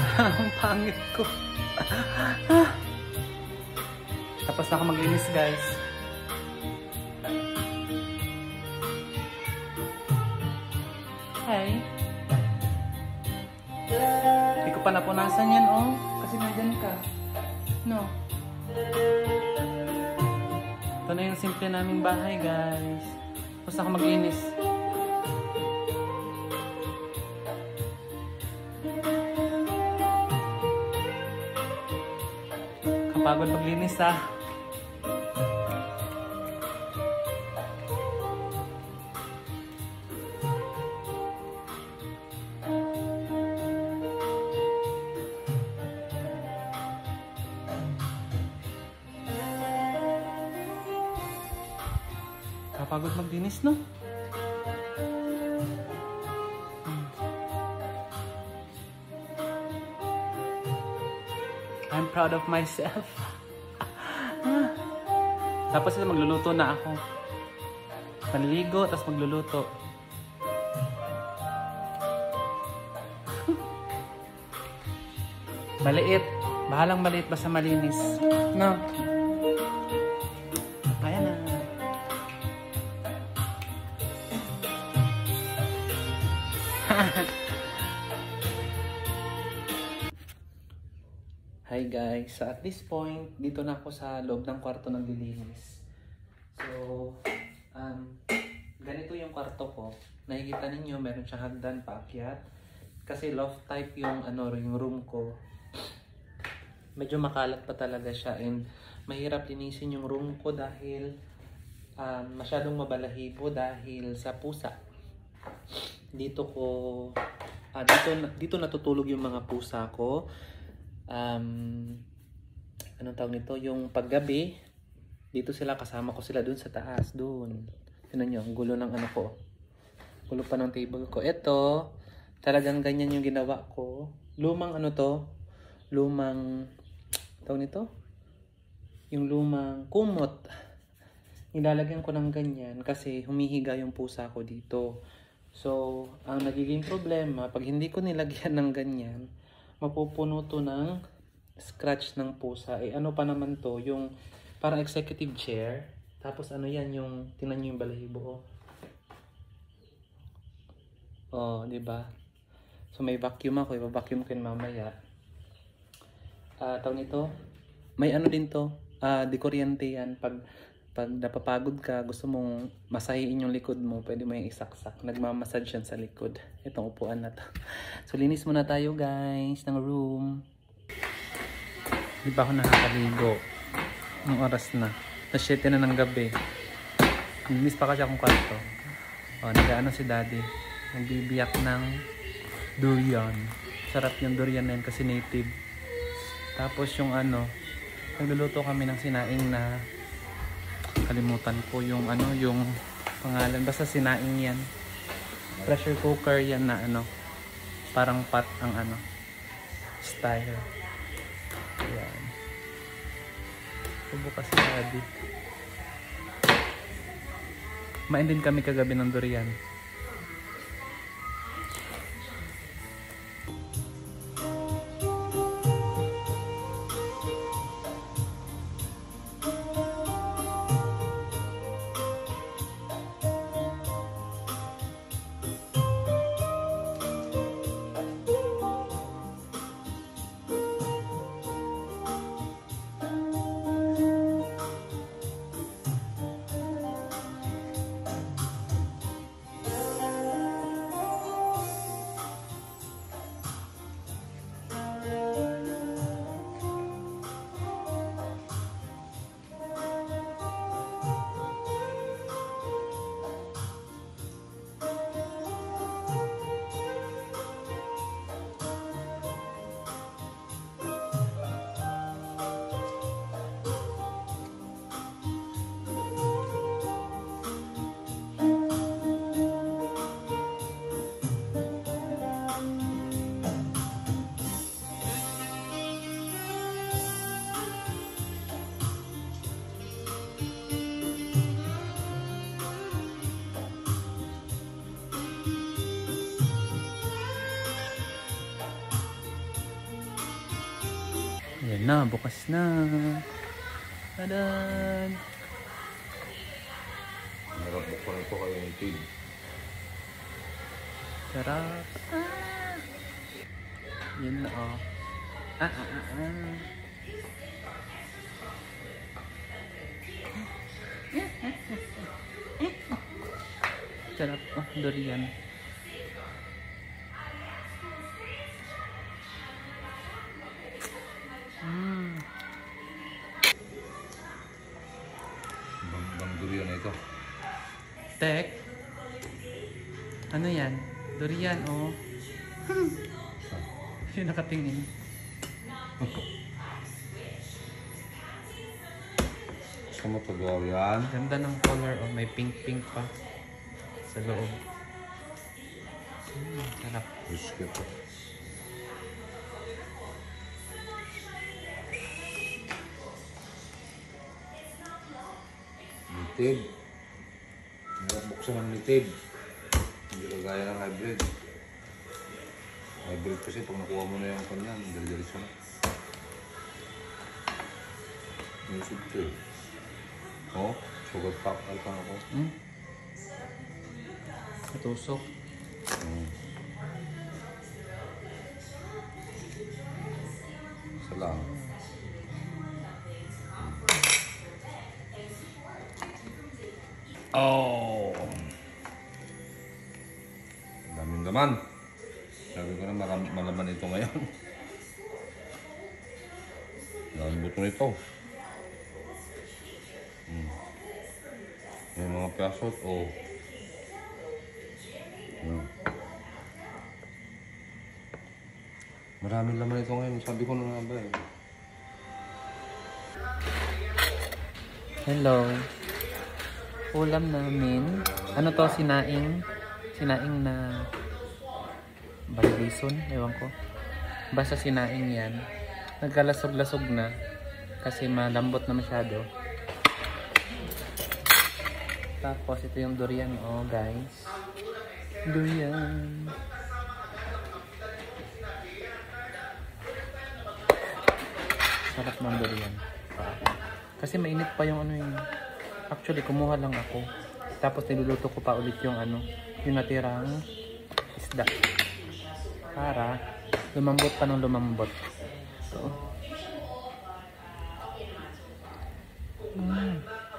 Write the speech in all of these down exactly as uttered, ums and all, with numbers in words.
Ang pangit ko. Tapos na ako maglinis, guys. Hi. Hindi ko pa napunasan yan, oh. Kasi nandyan ka. No. Ito na yung simple naming bahay, guys. Tapos na ako maglinis. Kapagod maglinis, ha. Kapagod maglinis, no? I'm proud of myself. Tapos ito, magluluto na ako. Maliligo, tapos magluluto. Maliit. Bahalang maliit, basta malinis. No? Ayan na. Hi guys, so at this point, dito na ako sa loob ng kwarto ng lilinis. So, um, ganito yung kwarto ko. Nakikita ninyo, meron siyang hagdan paakyat. Kasi loft type yung, ano, yung room ko. Medyo makalat pa talaga siya and mahirap linisin yung room ko dahil um, masyadong mabalahibo dahil sa pusa. Dito ko, ah, dito, dito natutulog yung mga pusa ko. Um, anong tawag nito? Yung paggabi, dito sila, kasama ko sila dun sa taas, dun. Tignan nyo, ang gulo ng ano ko. Gulo pa ng table ko. Ito, talagang ganyan yung ginawa ko. Lumang ano to? Lumang, tawag nito? Yung lumang kumot. Nilalagyan ko ng ganyan kasi humihiga yung pusa ko dito. So, ang nagiging problema, pag hindi ko nilagyan ng ganyan, mapupuno to ng scratch ng pusa. Eh ano pa naman to, yung parang executive chair. Tapos ano yan, yung tingnan nyo yung balahibo. Oh, oh di ba? So may vacuum ako, i-vacuum ko yun mamaya. Ah, uh, tawag nito, may ano din to, ah, uh, di kuryente yan. Pag pag napapagod ka, gusto mong masahiin yung likod mo, pwede mo yung isaksak. Nagmamassage yan sa likod. Itong upuan na to. So, linis muna tayo guys ng room. Di ba ako nakakaligo? Ang oras na. Tapos siyete na ng gabi. Linis pa kasi akong kwarto. O, nag-ano si daddy. Nagbibiyak ng durian. Sarap yung durian na yun kasi native. Tapos yung ano, nagluluto kami ng sinaing na kalimutan ko yung ano, yung pangalan, basta sinaing yan, pressure cooker yan na ano, parang pot ang ano style. Yan, subukas si daddy. Main din kami kagabi ng durian. Ayan na, bukas na. Tadan! Narap buksan ito kayo ng tid. Sarap. Ah! Yan na oh. Ah, ah, ah, ah. Sarap. Oh, durian. Mm. Bang, bang durian na ito. Tek. Ano yan? Durian, oh. Yung nakatingin. Gusto mo pagawa yan? Ganda ng color, oh. May pink-pink pa sa loob. Mm, sarap. Biscuit ito. Nitid. Narap buksan ng nitid. Hindi kagaya ng hybrid. Hybrid kasi pag nakuha mo na yung kanya, dali-dali siya na. Musig ito eh. Oh, sugar pop alpang ako. Mm. Natusok. Hmm. Isa lang. Oh! Daming laman. Sabi ko na maram- malaman ito ngayon. Daming buto nito. Hmm. May mga piasot. Oh. Hmm. Maraming laman ito ngayon. Sabi ko na nga ba eh. Hello. Ulam namin. Ano to? Sinaing. Sinaing na balbison. Ewan ko. Basta sinaing yan. Nagkalasog-lasog na. Kasi malambot na masyado. Tapos ito yung durian. Oh guys. Durian. Sarap ng durian. Kasi mainit pa yung ano yung... Actually, kumuha lang ako. Tapos niluluto ko pa ulit yung ano, yung natirang isda. Para lumambot pa ng lumambot. So, mm.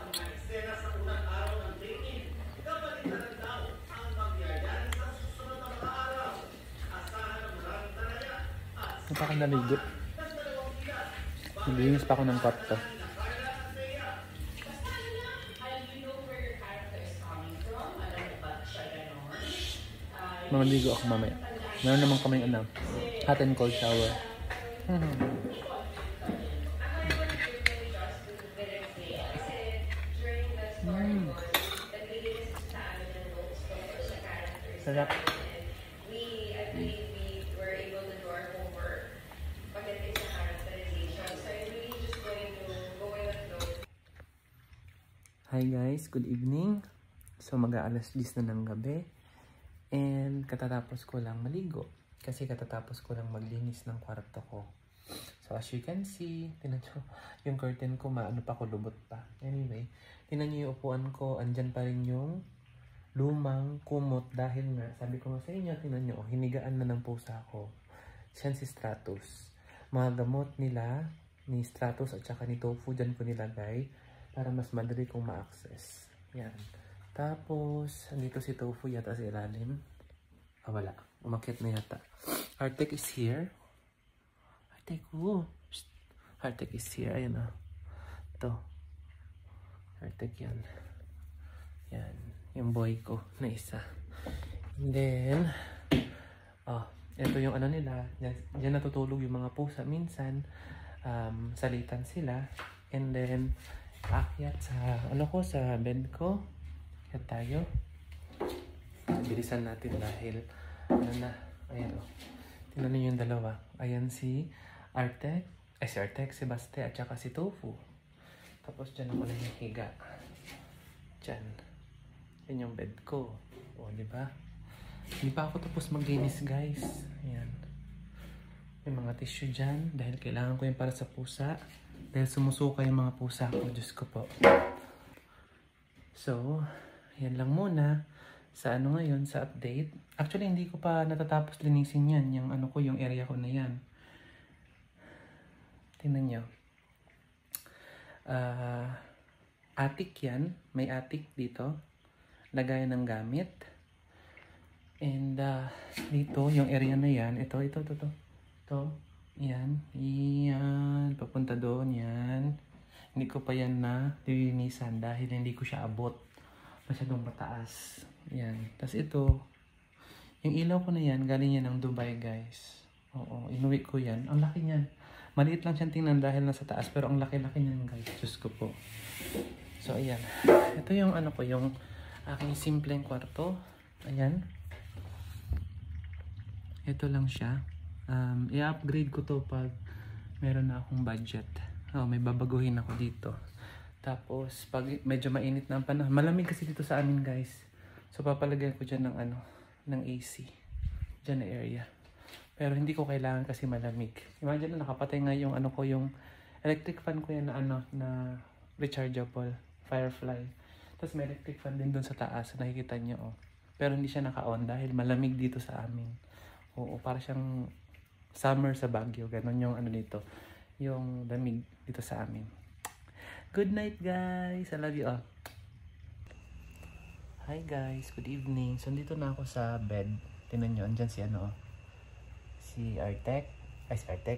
Hindi pa ako naligo. Naglinis pa ako ng kwarto. Mamaligo ako mamaya. Meron naman kaming ano, hot and cold shower. Hmm. Mm. Sarap. Hi guys, good evening. So mag-aalas diyes na ng gabi. And katatapos ko lang maligo. Kasi katatapos ko lang maglinis ng kwarto ko. So as you can see, tinan nyo, yung curtain ko maano pa ko, lubot pa. Anyway, tinan nyo yung upuan ko, andyan pa rin yung lumang kumot. Dahil nga, sabi ko nga sa inyo, tinan nyo, hinigaan na ng pusa ko. Siyan si Stratus. Mga gamot nila, ni Stratus at saka ni Tofu, dyan ko nilagay. Para mas madali kong ma-access. Yan. Tapos, andito si Tofu yata sa ilalim. Ah, wala. Umakyat na yata. Artek is here. Artek, oh. Artek is here. Ayan o. Ito. Artek yan. Yan. Yung boy ko na isa. And then, oh, ito yung ano nila. Diyan, diyan natutulog yung mga pusa. Minsan, um, salitan sila. And then, akyat sa, ano ko, sa bed ko. Akyat tayo. Bilisan natin dahil, ano na, ayan o. Tingnan niyo yung dalawa. Ayan si Artek, ay si Artek, si Baste, at saka si Tofu. Tapos dyan ako na yung higa. Dyan. Yan yung bed ko. O, di ba? Hindi pa ako tapos maglinis, guys. Ayan. May mga tissue dyan dahil kailangan ko yun para sa pusa. Dahil sumusuka yung mga pusa ko. Diyos ko po. So, yan lang muna sa ano ngayon, sa update. Actually, hindi ko pa natatapos linisin yan. Yung ano ko, yung area ko na yan. Tingnan nyo. Uh, attic yan. May attic dito. Lagayan ng gamit. And uh, dito, yung area na yan. Ito, ito, ito, ito. Ito. Yan. Yan. Papunta doon. Yan. Hindi ko pa yan na lilinisan dahil hindi ko siya abot. Masyadong mataas. Yan. Tapos ito. Yung ilaw ko na yan, galing yan ng Dubai, guys. Oo. Inuwi ko yan. Ang laki niyan. Maliit lang siyang tingnan dahil nasa taas. Pero ang laki-laki niyan, guys. Diyos ko po. So, ayan. Ito yung ano ko, yung aking simpleng kwarto. Ayan. Ito lang siya. Um, i-upgrade ko to pag meron na akong budget. Oh, may babaguhin ako dito. Tapos, pag medyo mainit na ang panahon. Malamig kasi dito sa amin, guys. So, papalagyan ko dyan ng ano, ng A C. Dyan na area. Pero hindi ko kailangan kasi malamig. Imagine na nakapatay nga yung ano ko, yung electric fan ko yan na ano, na rechargeable. Firefly. Tapos may electric fan din dun sa taas. Nakikita nyo, oh. Pero hindi siya naka-on dahil malamig dito sa amin. Oo, para siyang summer sa Baguio. Ganon yung ano dito. Yung lamig dito sa amin. Good night, guys. I love you all. Hi, guys. Good evening. So, dito na ako sa bed. Tingnan nyo. Andyan si ano. Si Artek. Ay, si Artek.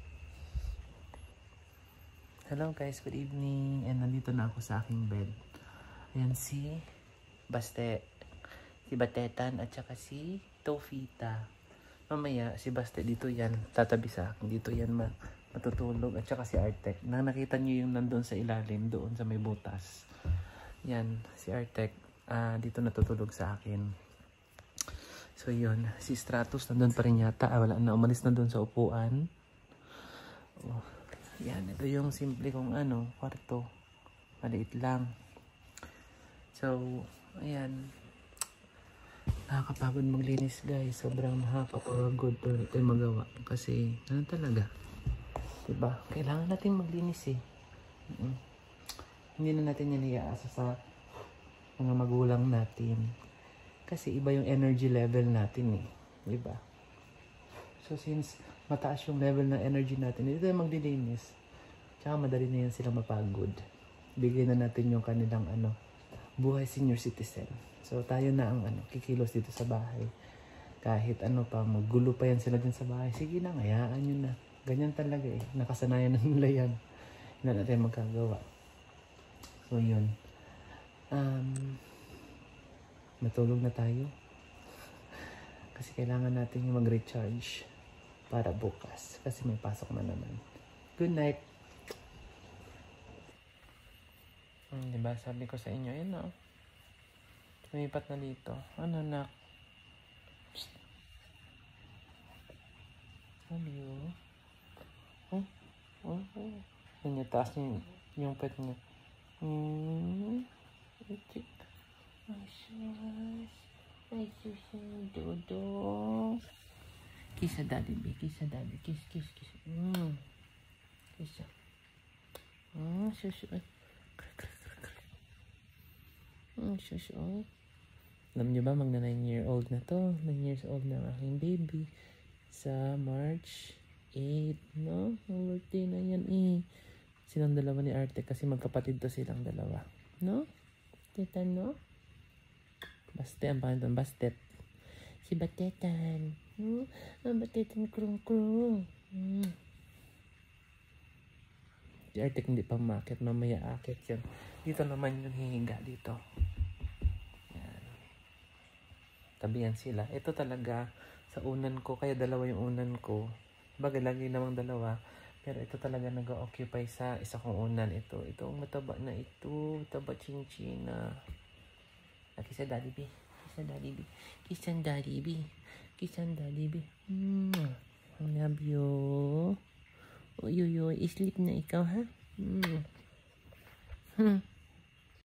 Hello, guys. Good evening. And nandito na ako sa aking bed. Ayan si Baste. Si Batetan at saka si Tofita. Mamaya, si Baste dito yan, tatabi sa akin. Dito yan ma matutulog. At saka si Artek. Na nakita nyo yung nandun sa ilalim, doon sa may butas. Yan, si Artek. Uh, dito natutulog sa akin. So, yun. Si Stratus nandun pa rin yata. Ah, wala na. Umalis na doon sa upuan. Oh, yan. Ito yung simple kong ano, kwarto. Maliit lang. So, ayan. Nakakapagod maglinis, guys. Sobrang nakakapagod pero ito yung magawa. Kasi, ano talaga? Diba? Kailangan natin maglinis eh. Mm-hmm. Hindi na natin yan iaasa sa mga magulang natin. Kasi iba yung energy level natin eh. Diba? So, since mataas yung level ng energy natin, hindi tayo maglilinis. Tsaka madali na yan sila mapagod. Bigyan na natin yung kanilang ano, buhay senior citizen. So, tayo na ang ano, kikilos dito sa bahay. Kahit ano pa, magulo pa yan sila dyan sa bahay. Sige na, hayaan nyo na. Ganyan talaga eh. Nakasanayan na nila yan. Hindi na natin magkagawa. So, yun. Um, matulog na tayo. Kasi kailangan natin yung mag-recharge para bukas. Kasi may pasok na naman. Good night. Hmm, diba? Sabi ko sa inyo, yun o. Lumipat na dito. Ano na? Psst. Sabi o. Oh, oh, oh. Yan yung taas yung, yung pet niya. Hmm. Ay, sus. Ay, sus. Dodo. Kiss sa daddy, B. Kiss sa daddy. Kiss, kiss, kiss. Hmm. Kiss sa. Hmm, sus. Ay. Hmm, sus. Oh. Alam nyo ba, magna nine year old na to. nine years old na ang aking baby. Sa March eighth, no? Ang birthday na yan eh. Silang dalawa ni Arte kasi magkapatid to silang dalawa. No? Tita, no? Baste, ang pangalan, Bastet. Si Batetan. No? Ang Batetan krung-krung. Hmm. Si Arte hindi pa makit. Mamaya akit yan. Dito naman yung hihiga dito. Tabihan sila. Ito talaga sa unan ko, kaya dalawa yung unan ko. Bagay lagi namang dalawa. Pero ito talaga nag-occupy sa isa kong unan. Ito, ito ang mataba na ito. Mataba chinchina. Ah, kiss sa daddy B. Kiss sa daddy B. Kiss sa daddy B. Kiss sa daddy B. Mm. I love you. Uy, uy, uy. Sleep na ikaw, ha? Mm. Hmm.